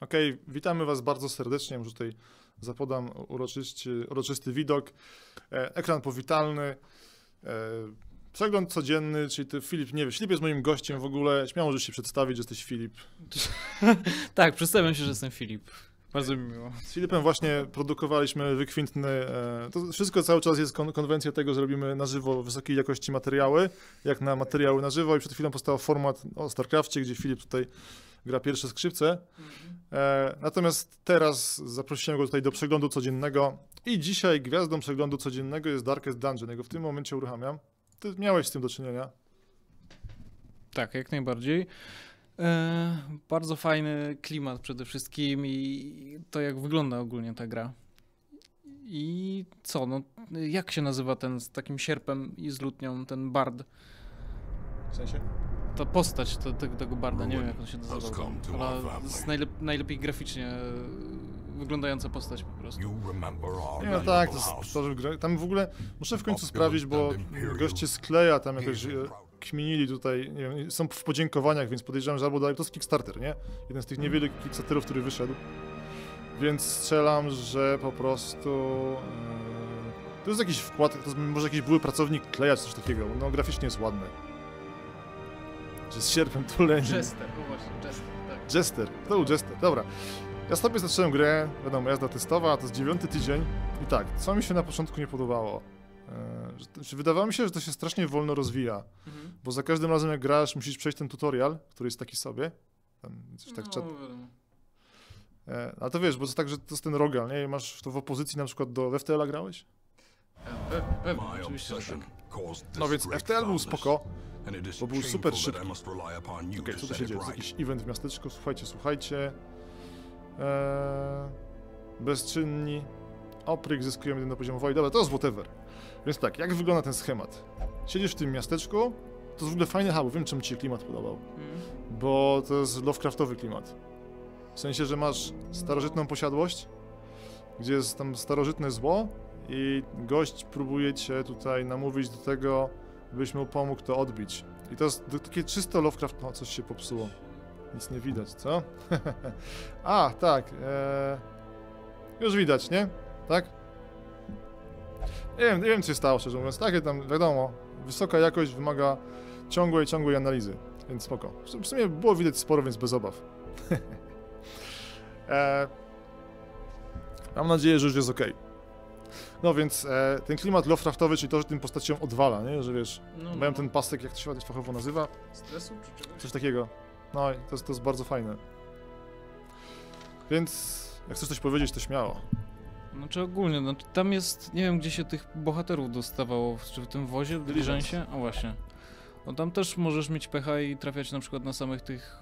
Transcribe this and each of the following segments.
Okej, witamy Was bardzo serdecznie. Może tutaj zapodam uroczysty widok. Ekran powitalny. Przegląd codzienny, czyli ty, Filip, nie wiesz, Filip jest moim gościem w ogóle. Śmiało możesz się przedstawić, że jesteś Filip. Tak, przedstawiam się, że jestem Filip. Bardzo mi miło. Z Filipem właśnie produkowaliśmy wykwintny... To wszystko cały czas jest konwencja tego, że robimy na żywo wysokiej jakości materiały, jak na materiały na żywo i przed chwilą powstał format o StarCrafcie, gdzie Filip tutaj gra pierwsze skrzypce. Natomiast teraz zaprosiłem go tutaj do przeglądu codziennego i dzisiaj gwiazdą przeglądu codziennego jest Darkest Dungeon. Ja go w tym momencie uruchamiam. Ty miałeś z tym do czynienia. Tak, jak najbardziej. Bardzo fajny klimat przede wszystkim i to, jak wygląda ogólnie ta gra. I co, no, jak się nazywa ten z takim sierpem i z lutnią, ten bard? W sensie? Ta postać tego barda, nie wiem jak on się nazywa, ale najlepiej graficznie wyglądająca postać po prostu. Nie, no tak, tam w ogóle muszę w końcu sprawdzić, bo goście skleja tam jakoś kminili tutaj, nie wiem, są w podziękowaniach, więc podejrzewam, że albo to jest Kickstarter, nie? Jeden z tych niewielkich Kickstarterów, który wyszedł. Więc strzelam, że po prostu... to jest jakiś wkład, to jest może jakiś były pracownik kleja czy coś takiego, no graficznie jest ładny. Że z sierpem tuleni. Jester, no właśnie, Jester, tak. Jester, to był Jester, dobra. Ja sobie zacząłem grę, wiadomo, jazda testowa, to jest 9. tydzień i tak, co mi się na początku nie podobało? Wydawało mi się, że to się strasznie wolno rozwija, bo za każdym razem jak grasz, musisz przejść ten tutorial, który jest taki sobie. Tam coś tak ale to wiesz, bo to tak, że to jest ten rogal, nie? I masz to w opozycji na przykład do FTL-a grałeś? Pewnie, oczywiście, że tak. No więc FTL był spoko, bo był super szybki. Okej, co tu się dzieje? To jest jakiś event w miasteczku, słuchajcie. Bezczynni. Opryk, zyskujemy jeden do poziomu woli. Dobra, to jest whatever. Więc tak, jak wygląda ten schemat? Siedzisz w tym miasteczku, to jest w ogóle fajny hub, wiem czemu ci się klimat podobał. Bo to jest Lovecraftowy klimat. W sensie, że masz starożytną posiadłość, gdzie jest tam starożytne zło i gość próbuje cię tutaj namówić do tego, byś mu pomógł to odbić. I to jest takie czysto Lovecraft... No, coś się popsuło. Nic nie widać, co? A, tak. Już widać, nie? Tak? Nie wiem, co się stało, szczerze mówiąc. Takie tam, wiadomo, wysoka jakość wymaga ciągłej analizy. Więc spoko. W sumie było widać sporo, więc bez obaw. Mam nadzieję, że już jest ok. No więc ten klimat Lovecraftowy, czyli to, że tym postaciom odwala, nie? Że wiesz, mają ten pasek, jak to się fachowo nazywa? Stresu czy czegoś? Coś takiego. No i to jest bardzo fajne. Więc jak chcesz coś powiedzieć, to śmiało. Znaczy ogólnie, no tam jest, nie wiem gdzie się tych bohaterów dostawało, czy w tym wozie, w Diligencie? O właśnie. No tam też możesz mieć pecha i trafiać na przykład na samych tych,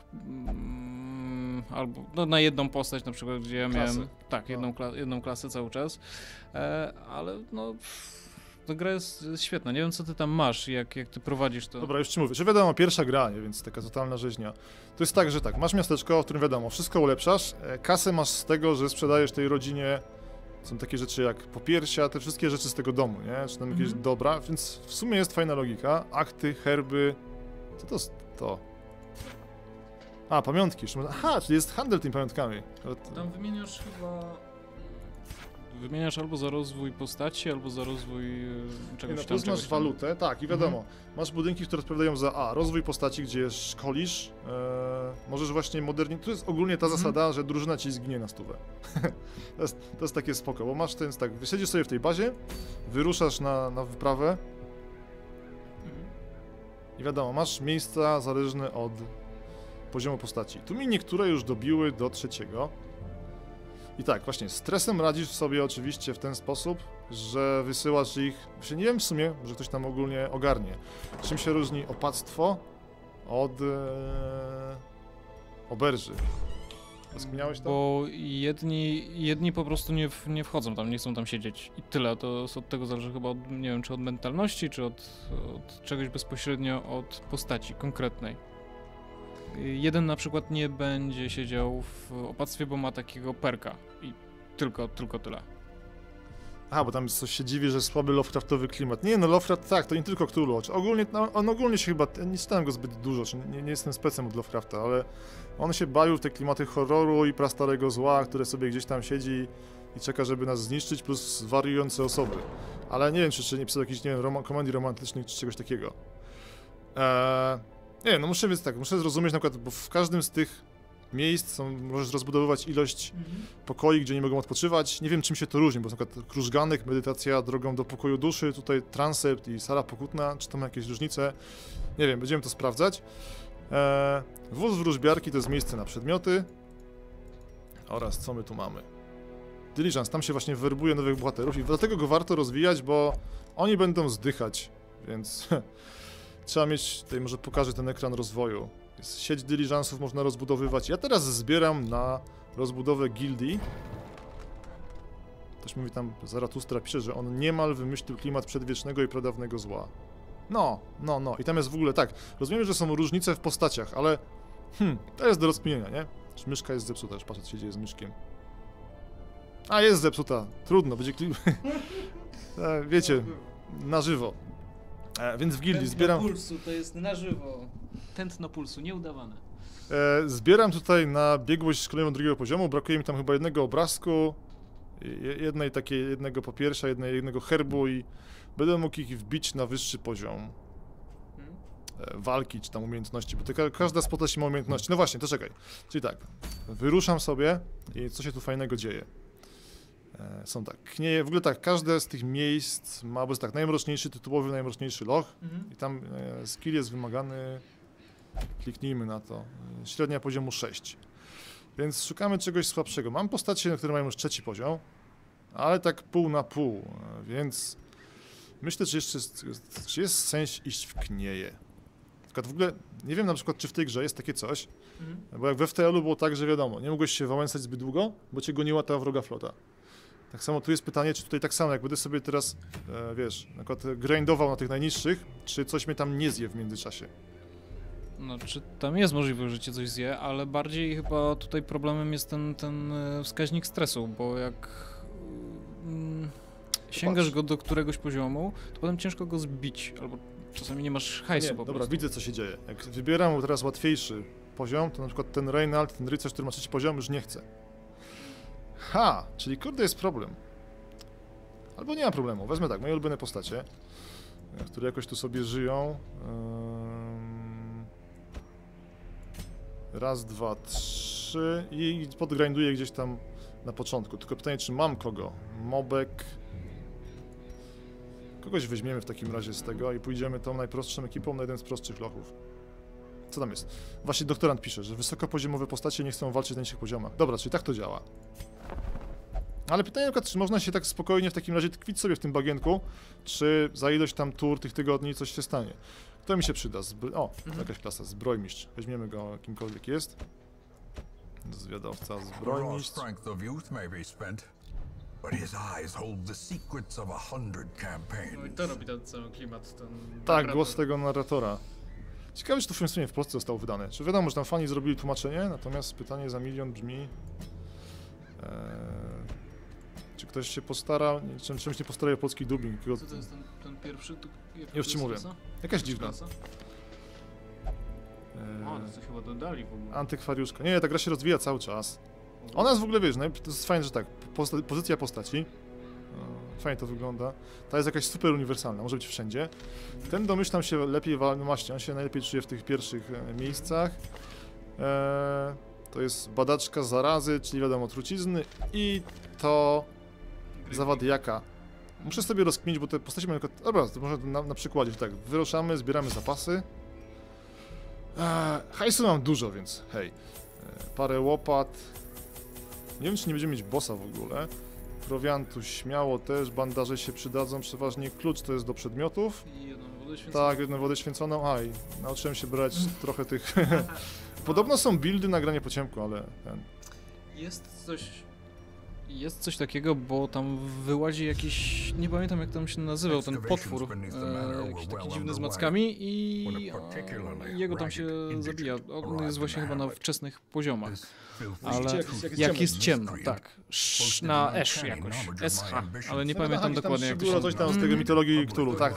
albo no, na jedną postać na przykład, gdzie ja miałem, tak, jedną klasę cały czas, ale no... Ta gra jest świetna, nie wiem co ty tam masz, jak ty prowadzisz to. Dobra, już ci mówię, że wiadomo, pierwsza gra, nie, więc taka totalna rzeźnia. To jest tak, że tak, masz miasteczko, w którym wiadomo, wszystko ulepszasz, kasę masz z tego, że sprzedajesz tej rodzinie, są takie rzeczy jak popiersia, te wszystkie rzeczy z tego domu, nie, czy tam jakieś dobra, więc w sumie jest fajna logika, akty, herby, co to jest to? A, pamiątki, aha, czyli jest handel tymi pamiątkami. Tam wymieniasz chyba... Wymieniasz albo za rozwój postaci, albo za rozwój czegoś tam. Plus masz walutę, tak, i wiadomo, masz budynki, które odpowiadają za rozwój postaci, gdzie szkolisz, możesz właśnie modernizować, to jest ogólnie ta zasada, że drużyna ci zginie na stówę. to jest takie spoko, bo masz ten, tak, siedzisz sobie w tej bazie, wyruszasz na wyprawę i wiadomo, masz miejsca zależne od poziomu postaci. Tu mi niektóre już dobiły do 3. I tak, właśnie, stresem radzisz sobie oczywiście w ten sposób, że wysyłasz ich, nie wiem w sumie, że ktoś tam ogólnie ogarnie. Czym się różni opactwo od oberży? Rozkminiałeś to? Bo jedni po prostu nie wchodzą tam, nie chcą tam siedzieć i tyle. To od tego zależy chyba od, nie wiem, czy od mentalności, czy od czegoś bezpośrednio od postaci konkretnej. Jeden na przykład nie będzie siedział w opactwie, bo ma takiego perka i tylko tyle. Aha, bo tam coś się dziwi, że słaby Lovecraftowy klimat. Nie, no Lovecraft tak, to nie tylko Cthulhu. Ogólnie, no, on ogólnie się chyba, nie czytałem go zbyt dużo, czy nie jestem specem od Lovecrafta, ale on się bawił w te klimaty horroru i prastarego zła, które sobie gdzieś tam siedzi i czeka, żeby nas zniszczyć, plus wariujące osoby. Ale nie wiem, czy nie pisał jakichś, nie wiem, komedii romantycznych, czy czegoś takiego. Nie, no muszę zrozumieć na przykład, bo w każdym z tych miejsc możesz rozbudowywać ilość pokoi, gdzie nie mogą odpoczywać. Nie wiem, czym się to różni, bo na przykład krużganek, medytacja drogą do pokoju duszy, tutaj transept i sala pokutna, czy to ma jakieś różnice? Nie wiem, będziemy to sprawdzać. Wóz wróżbiarki to jest miejsce na przedmioty. Oraz co my tu mamy? Diligence, tam się właśnie werbuje nowych bohaterów i dlatego go warto rozwijać, bo oni będą zdychać, więc trzeba mieć, tutaj może pokażę ten ekran rozwoju. Jest sieć diligenców można rozbudowywać. Ja teraz zbieram na rozbudowę gildii. Ktoś mówi tam, Zaratustra pisze, że on niemal wymyślił klimat przedwiecznego i pradawnego zła. No. I tam jest w ogóle tak. Rozumiem, że są różnice w postaciach, ale to jest do rozkminienia, nie? Czy myszka jest zepsuta, już patrzę, co się dzieje z myszkiem. A, jest zepsuta. Trudno, będzie wiecie, na żywo. Więc w gildii zbieram... Tętno pulsu, to jest na żywo. Tętno pulsu, nieudawane. Zbieram tutaj na biegłość szkoleniową drugiego poziomu. Brakuje mi tam chyba jednego obrazku, jednego popiersza, jednego herbu i będę mógł ich wbić na wyższy poziom walki czy tam umiejętności, bo każda z postaci ma umiejętności. No właśnie, to czekaj. Czyli tak, wyruszam sobie i co się tu fajnego dzieje. Są tak, knieje, w ogóle tak, każde z tych miejsc ma, bo jest tak, najmroczniejszy tytułowy, najmroczniejszy loch i tam skill jest wymagany, kliknijmy na to, średnia poziomu 6. Więc szukamy czegoś słabszego. Mam postacie, które mają już 3. poziom, ale tak pół na pół, więc myślę, że jeszcze czy jest sens iść w knieje. Na przykład w ogóle, nie wiem na przykład, czy w tej grze jest takie coś, bo jak we FTL-u było tak, że wiadomo, nie mogłeś się wałęsać zbyt długo, bo cię goniła ta wroga flota. Tak samo tu jest pytanie, czy tutaj tak samo, jak będę sobie teraz, wiesz, na przykład grindował na tych najniższych, czy coś mnie tam nie zje w międzyczasie. No, czy tam jest możliwość, że cię coś zje, ale bardziej chyba tutaj problemem jest ten wskaźnik stresu, bo jak sięgasz go do któregoś poziomu, to potem ciężko go zbić, albo czasami nie masz hajsu po dobra, prostu. widzę, co się dzieje. Jak wybieram teraz łatwiejszy poziom, to na przykład ten Reinald, ten rycerz, który ma 3. poziom, już nie chce. Czyli kurde jest problem. Albo nie ma problemu. Wezmę tak, moje ulubione postacie, które jakoś tu sobie żyją. Raz, 2, 3 i podgrinduję gdzieś tam na początku. Tylko pytanie, czy mam kogo? Mobek. Kogoś weźmiemy w takim razie z tego i pójdziemy tą najprostszą ekipą na jeden z prostszych lochów. Co tam jest? Właśnie doktorant pisze, że wysokopoziomowe postacie nie chcą walczyć na niższych poziomach. Dobra, czyli tak to działa. Ale pytanie na przykład, czy można się tak spokojnie w takim razie tkwić sobie w tym bagienku, czy za ilość tam tur tych tygodni coś się stanie. To mi się przyda. Jakaś klasa, zbrojmistrz. Weźmiemy go kimkolwiek jest. Zwiadowca, zbrojmistrz. No i to robi ten cały klimat. Tak, głos tego narratora. Ciekawe, czy to w sumie w Polsce zostało wydane. Czy wiadomo, że tam fani zrobili tłumaczenie, natomiast pytanie za milion brzmi... czy ktoś się postara, czymś nie postara o polski dubbing. Co to jest ten pierwszy? Już ci mówię. Jakaś dziwna. To chyba dodali w ogóle. Antykwariuszka. Nie, ta gra się rozwija cały czas. Ona jest w ogóle, wiesz, to jest fajne, że tak, pozycja postaci. Fajnie to wygląda. Ta jest jakaś super uniwersalna, może być wszędzie. Ten domyślam się lepiej, on się najlepiej czuje w tych pierwszych miejscach. To jest badaczka zarazy, czyli wiadomo, trucizny i to zawady jaka. Muszę sobie rozkminić, bo te postacie mają... Dobra, to może na przykładzie, tak, wyruszamy, zbieramy zapasy. Hajsu mam dużo, więc hej. Parę łopat. Nie wiem, czy nie będziemy mieć bossa w ogóle. Prowiantu śmiało też, bandaże się przydadzą, przeważnie klucz to jest do przedmiotów. I jedną wodę święconą. Tak, jedną wodę święconą, i nauczyłem się brać trochę tych... Podobno są buildy na granie po ciemku, ale ten... Jest coś Jest coś takiego, bo tam wyłazi jakiś, nie pamiętam jak tam się nazywał, ten potwór, jakiś taki dziwny z mackami i jego tam się zabija. On jest właśnie chyba na wczesnych poziomach. Ale jak jest ciemno, tak. Na Esz jakoś, SH, ale nie pamiętam dokładnie jak to się coś tam z tego mitologii Cthulhu, tak.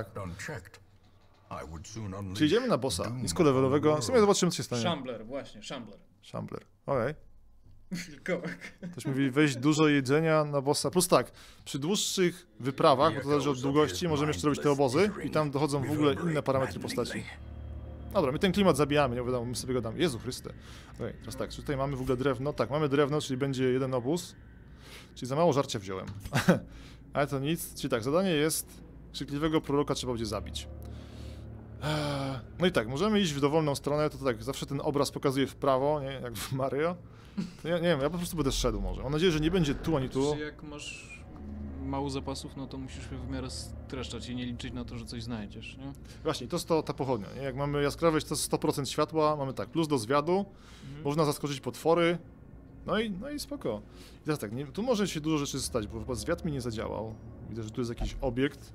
Czy idziemy na bossa niskolevelowego? W sumie zobaczymy, co się stanie. Shambler, właśnie, Shambler. Shambler, okej. Wilkołek. Ktoś mówi wejść dużo jedzenia na bossa. Plus tak, przy dłuższych wyprawach, bo to zależy od długości, możemy jeszcze robić te obozy i tam dochodzą w ogóle inne parametry postaci. Dobra, my ten klimat zabijamy, nie wiadomo, my sobie go damy. Jezu Chryste. Okej, teraz tak, czy tutaj mamy w ogóle drewno? Tak, mamy drewno, czyli będzie jeden obóz. Czyli za mało żarcia wziąłem. Ale to nic. Czyli tak, zadanie jest, krzykliwego proroka trzeba będzie zabić. No i tak, możemy iść w dowolną stronę, to tak, zawsze ten obraz pokazuje w prawo, nie? Jak w Mario. To ja nie wiem, ja po prostu będę szedł może. Mam nadzieję, że nie będzie tu ani tu. Jak masz mało zapasów, no to musisz w miarę streszczać i nie liczyć na to, że coś znajdziesz, nie? Właśnie, to jest ta pochodnia, nie? Jak mamy jaskrawość, to jest 100% światła, mamy tak, plus do zwiadu, można zaskoczyć potwory, no i spoko. I teraz tak, tu może się dużo rzeczy stać, bo chyba zwiad mi nie zadziałał. Widzę, że tu jest jakiś obiekt.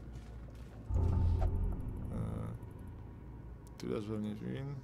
Tyle, że nie win.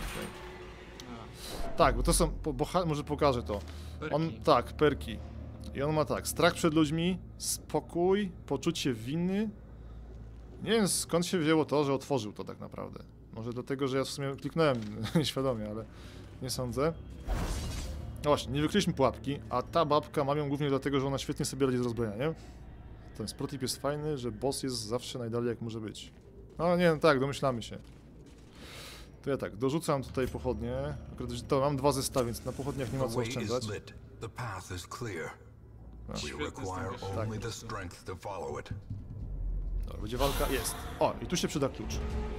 Tak, bo to są, może pokażę to. Tak, perki. I on ma tak, strach przed ludźmi, spokój, poczucie winy. Nie wiem skąd się wzięło to, że otworzył to tak naprawdę. Może dlatego, że ja w sumie kliknąłem nieświadomie, ale nie sądzę. No właśnie, nie wykryliśmy pułapki, a ta babka mam ją głównie dlatego, że ona świetnie sobie radzi z rozbrojeniem. Ten protip jest fajny, że boss jest zawsze najdalej jak może być. No nie, no tak, domyślamy się. To ja tak, dorzucam tutaj pochodnie. Akurat to mam 2 zestawy, więc na pochodniach nie ma co oszczędzać. Dobra, będzie walka, jest. O, i tu się przyda klucz.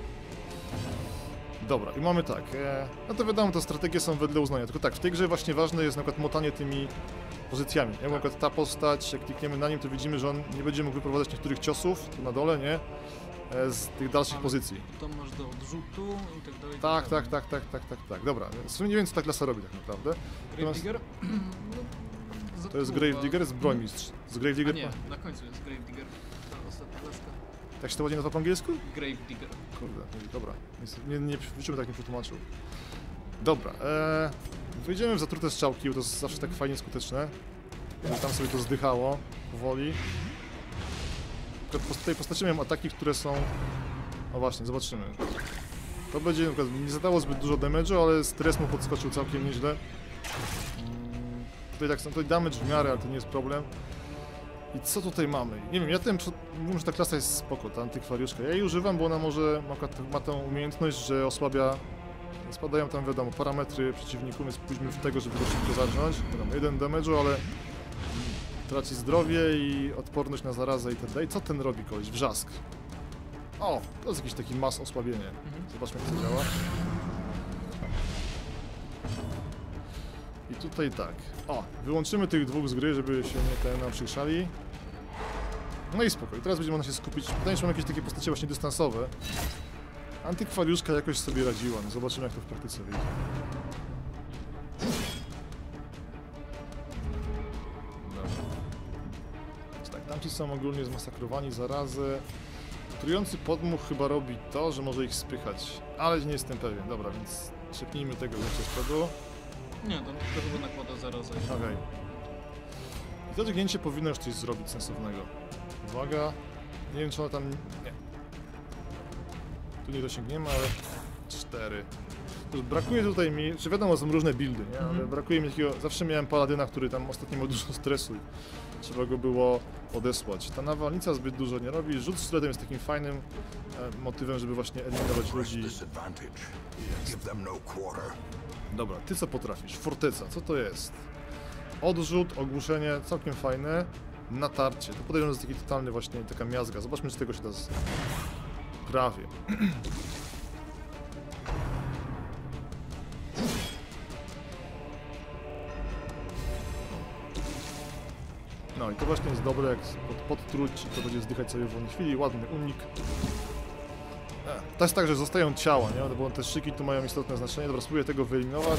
Dobra, i mamy tak, no to wiadomo, te strategie są wedle uznania, tylko tak, w tej grze właśnie ważne jest na przykład motanie tymi pozycjami, nie? Bo na przykład ta postać, jak klikniemy na nim, to widzimy, że on nie będzie mógł wyprowadzać niektórych ciosów, tu na dole, nie? Z tych dalszych pozycji. To masz do odrzutu i tak dalej. Tak, dobra, w sumie nie wiem, co ta klasa robi tak naprawdę. Gravedigger? No, to jest Gravedigger, jest brońmistrz. Z Gravedigger... Nie, na końcu jest Gravedigger, ta ostatnia klaska. Tak się to ładnie nazywa po angielsku? Gravedigger. Kurde, dobra, nie wyciąłem tak nie przetłumaczył. Dobra, wyjdziemy w zatrute strzałki, bo to jest zawsze tak fajnie skuteczne. Żeby tam sobie to zdychało powoli. W tej postaci mają ataki, które są... O właśnie, zobaczymy. To będzie, na przykład, nie zadało zbyt dużo damage'u, ale stres mu podskoczył całkiem nieźle. Tutaj tak są, tutaj damage w miarę, ale to nie jest problem. I co tutaj mamy? Nie wiem, ja mówię, że ta klasa jest spoko, ta antykwariuszka. Ja jej używam, bo ona może ma tę umiejętność, że osłabia... Spadają tam, wiadomo, parametry przeciwników, więc pójdźmy w tego, żeby go szybko zacząć. Wiadomo, 1 damage'u, ale... Traci zdrowie i odporność na zarazę itd. I co ten robi koleś? Wrzask. O, to jest jakiś taki mass osłabienie. Zobaczmy, jak to działa. I tutaj tak. O, wyłączymy tych 2 z gry, żeby się nie nam przykrzali. No i spokój. Teraz będziemy na się skupić. Pytanie, czy mam jakieś takie postacie właśnie dystansowe. Antykwariuszka jakoś sobie radziła. No zobaczymy, jak to w praktyce wyjdzie. Tamci są ogólnie zmasakrowani, zarazy. Trujący podmuch chyba robi to, że może ich spychać, ale nie jestem pewien. Dobra, więc szepnijmy tego jeszcze z przodu. Nie, to chyba nakłada zarazę. Okej. I to dźgnięcie powinno już coś zrobić sensownego. Uwaga. Nie wiem, czy ona tam... Nie. Tu nie dosięgniemy, ale... 4. Brakuje tutaj mi... Czy wiadomo, są różne buildy, nie? Ale brakuje mi takiego... Zawsze miałem paladyna, który tam ostatnio miał dużo stresu. Trzeba go było odesłać. Ta nawalnica zbyt dużo nie robi. Rzut sztyletem jest takim fajnym motywem, żeby właśnie eliminować ludzi. Dobra, ty co potrafisz? Forteca, co to jest? Odrzut, ogłuszenie, całkiem fajne. Natarcie, to podejrzewam, że jest taki totalny właśnie, taka miazga. Zobaczmy, czy tego się da... Prawie. No i to właśnie jest dobre, jak podtruć, to będzie zdychać sobie w wolnej chwili, ładny unik. To jest tak, że zostają ciała, nie? No bo te szyki tu mają istotne znaczenie. Dobra, spróbuję tego wyeliminować.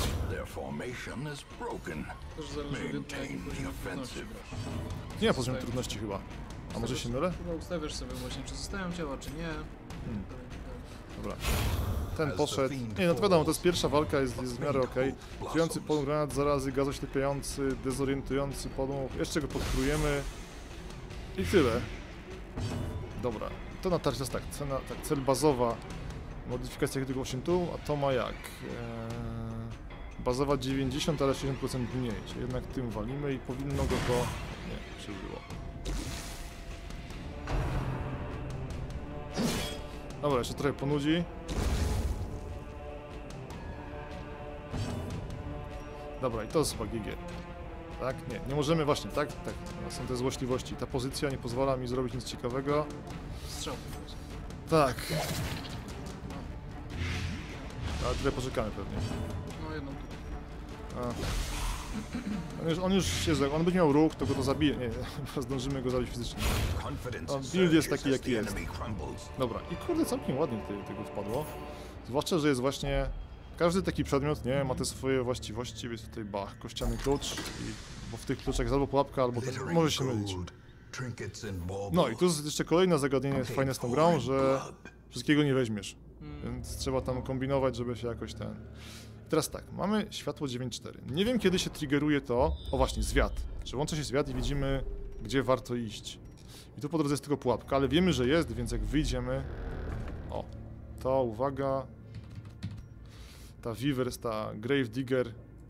Też zależy od tego, jakim poziomie trudności grasz. Nie ma poziomu trudności chyba. A może się mylę? Chyba ustawiasz sobie właśnie, czy zostają ciała, czy nie. Dobra. Ten poszedł. Nie, no to wiadomo, to jest pierwsza walka, jest w miarę okej. Trujący podmuch, granat zarazy, gaz oślepiający, dezorientujący podmuch. Jeszcze go podkrujemy. I tyle. Dobra. To na tarczy jest tak, cena, tak, cel bazowa. Modyfikacja tego 8 tu, a to ma jak? Bazowa 90, ale 60% mniej. Czyli jednak tym walimy i powinno go to... Nie, przeżyło. Dobra, jeszcze trochę ponudzi. Dobra, i to jest chyba GG. Tak? Nie, nie możemy właśnie, tak? Tak, no, są te złośliwości. Ta pozycja nie pozwala mi zrobić nic ciekawego. Strzał. Tak. Ale tyle poczekamy pewnie. No jedną tu. On już jest, on będzie miał róg, to go to zabije. Nie, zdążymy go zabić fizycznie. Build jest taki jaki jest. Dobra, i kurde, całkiem ładnie tego wpadło. Zwłaszcza, że jest właśnie... Każdy taki przedmiot, nie, ma te swoje właściwości, więc tutaj bach, kościany klucz, bo w tych kluczach jest albo pułapka, albo ten, może się mylić. No i tu jest jeszcze kolejne zagadnienie fajne z tą grą, że wszystkiego nie weźmiesz, więc trzeba tam kombinować, żeby się jakoś ten... Teraz tak, mamy światło 9.4. Nie wiem, kiedy się triggeruje to, o właśnie, zwiat. Że łączy się zwiat i widzimy, gdzie warto iść. I tu po drodze jest tylko pułapka, ale wiemy, że jest, więc jak wyjdziemy... O, to uwaga... Ta Weavers, ta Grave Digger.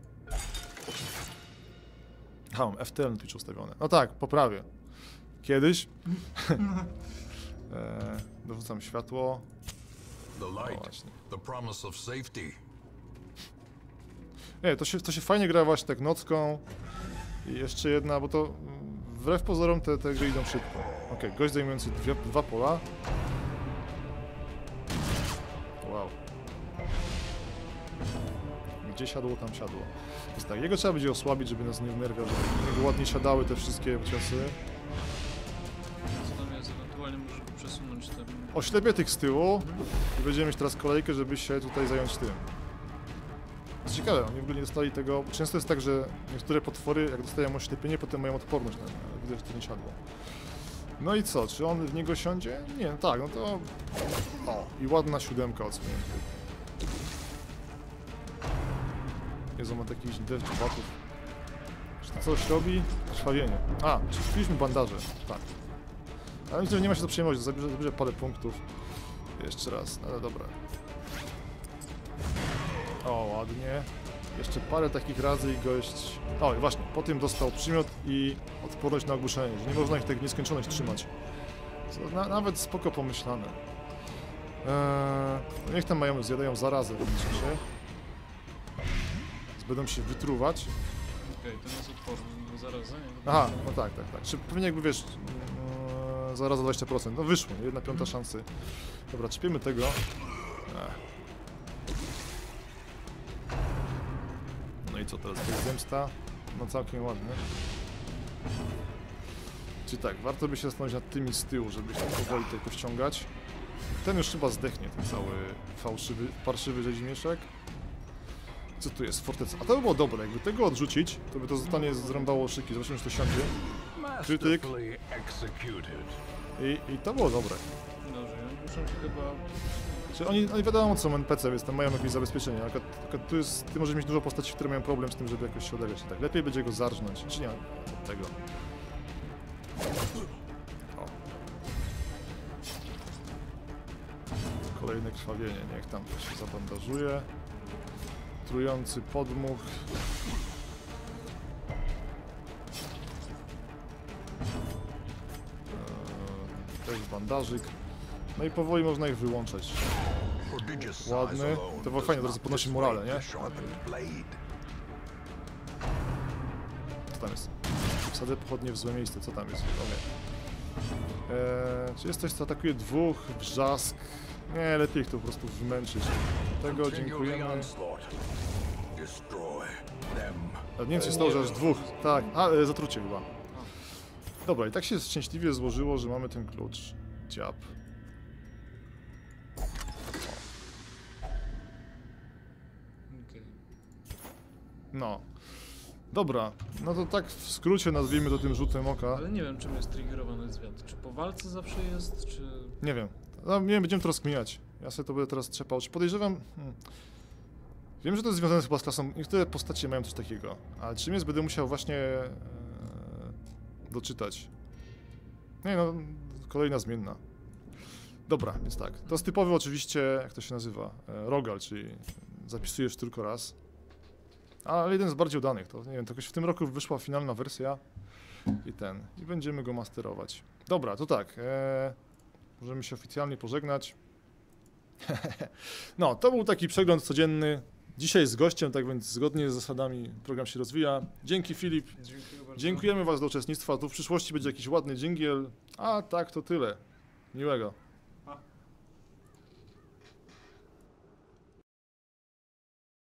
Aha, mam FTL na Twitch ustawione. No tak, poprawię. Kiedyś. Dorzucam światło. The light, the promise of safety. Nie, to się fajnie gra właśnie tak nocką. I jeszcze jedna, bo to wbrew pozorom te gry idą szybko. Okej, gość zajmujący dwa pola. Wow. Gdzie siadło, tam siadło. Więc tak, jego trzeba będzie osłabić, żeby nas nie wnerwiał, żeby niego ładnie siadały te wszystkie ciosy. Co tam jest, ewentualnie możesz przesunąć ten... Oślepię tych z tyłu i będziemy mieć teraz kolejkę, żeby się tutaj zająć tym. To ciekawe, oni w ogóle nie dostali tego... Często jest tak, że niektóre potwory, jak dostają oślepienie, potem mają odporność na nie, ale widzę, że to nie siadło. No i co, czy on w niego siądzie? Nie, no tak, no to... O, i ładna 7 odsłonięta. Jezu, ma jakiś deszcz batów. Czy to coś robi? Krwawienie. A, czy kupiliśmy bandaże? Tak. Ale myślę, że nie ma się co przejmować, zabierze parę punktów. Jeszcze raz, ale dobra. O, ładnie. Jeszcze parę takich razy i gość... O, i właśnie, po tym dostał przymiot i odporność na ogłuszenie, że nie można ich tak w nieskończoność trzymać. Co nawet spoko pomyślane. Niech tam mają, zjadają zarazę w tym czasie. Będą się wytruwać. Okej, ten jest odporny, bo zaraz za Aha, no tak. Czy pewnie jakby wiesz, zaraz o 20%. No wyszło, 1/5 szansy. Dobra, czepiemy tego. No i co teraz? To jest zemsta. No całkiem ładnie. Czyli tak, warto by się zastanowić nad tymi z tyłu, żeby się powoli tutaj pościągać. Ten już chyba zdechnie, ten cały parszywy rzezimieszek. Co tu jest? Forteca. A to by było dobre, jakby tego odrzucić, to by to zostanie zrąbało szyki. Zobaczymy, czy to siądzie. Krytyk. I to było dobre. Dobrze, muszą się chyba... Czy oni wiadomo, co są NPC, więc tam mają jakieś zabezpieczenie. Tylko tu jest, ty możesz mieć dużo postaci, które mają problem z tym, żeby jakoś się odegrać. Tak, lepiej będzie go zarżnąć. Czy nie? Od tego. O. Kolejne krwawienie. Niech tam to się zabandażuje. Trujący podmuch. Też bandażyk. No i powoli można ich wyłączać. Ładny. To było fajnie, teraz podnosi morale, nie? Co tam jest? Wsadzę pochodnie w złe miejsce. Co tam jest? Czy jest coś, co atakuje dwóch? Wrzask. Nie, lepiej ich to po prostu wymęczyć. Tego dziękujemy. Nie wiem, co się stało, że aż dwóch. Tak, zatrucie chyba. Dobra, i tak się szczęśliwie złożyło, że mamy ten klucz. Dziab. No. Dobra, no to tak w skrócie nazwijmy to tym rzutem oka. Ale nie wiem, czym jest triggerowany zwiat. Czy po walce zawsze jest, czy... Nie wiem. No, nie będziemy to rozkminiać. Ja sobie to będę teraz trzepał. Czy podejrzewam... Wiem, że to jest związane chyba z klasą. Niektóre postacie mają coś takiego. Ale czym jest, będę musiał właśnie doczytać. Nie no, kolejna zmienna. Dobra, więc tak. To jest typowy oczywiście, jak to się nazywa, rogal, czyli zapisujesz tylko raz. Ale jeden z bardziej udanych, to nie wiem, to jakoś w tym roku wyszła finalna wersja i będziemy go masterować. Dobra, to tak, możemy się oficjalnie pożegnać. No, to był taki przegląd codzienny. Dzisiaj z gościem, tak więc zgodnie z zasadami program się rozwija. Dzięki Filip. Dziękujemy Was za uczestnictwo. Tu w przyszłości będzie jakiś ładny dżingiel. A tak, to tyle. Miłego.